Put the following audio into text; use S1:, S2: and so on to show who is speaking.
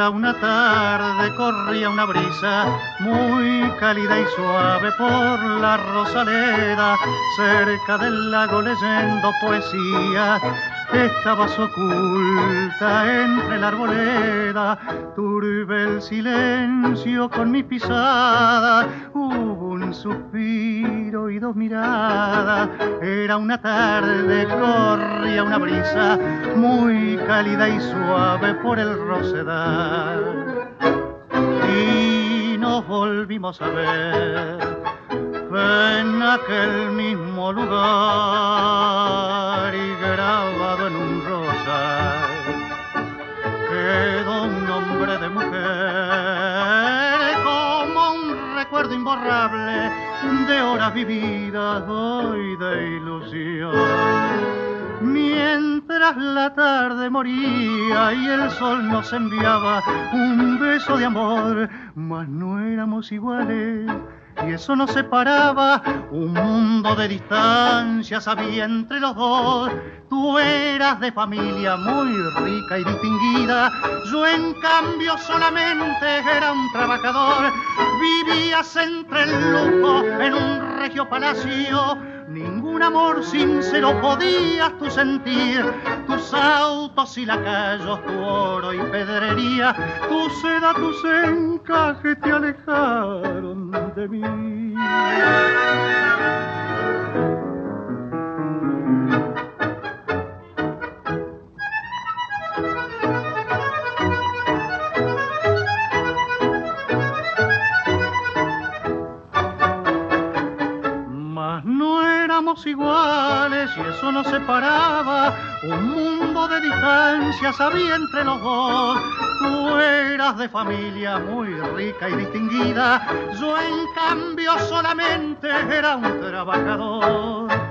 S1: Era una tarde, corría una brisa muy cálida y suave por la Rosaleda, cerca del lago leyendo poesía. Estabas oculta entre la arboleda, turbe el silencio con mi pisada. Hubo un suspiro y dos miradas. Era una tarde, corría una brisa muy cálida y suave por el rosedal. Y nos volvimos a ver en aquel mismo lugar, y grabado en un rosal quedó un nombre de mujer, como un recuerdo imborrable de horas vividas hoy de ilusión. Mientras la tarde moría y el sol nos enviaba un beso de amor, mas no éramos iguales y eso nos separaba. Un mundo de distancias había entre los dos. Tú eras de familia muy rica y distinguida, yo en cambio solamente era un trabajador. Vivías entre el lujo en un regio palacio, ningún amor sincero podías tú sentir. Tus autos y lacayos, tu oro y pedrería, tu seda, tus encajes te alejaron de mí. Iguales y eso nos separaba, un mundo de distancias había entre los dos. Tú eras de familia muy rica y distinguida, yo en cambio solamente era un trabajador.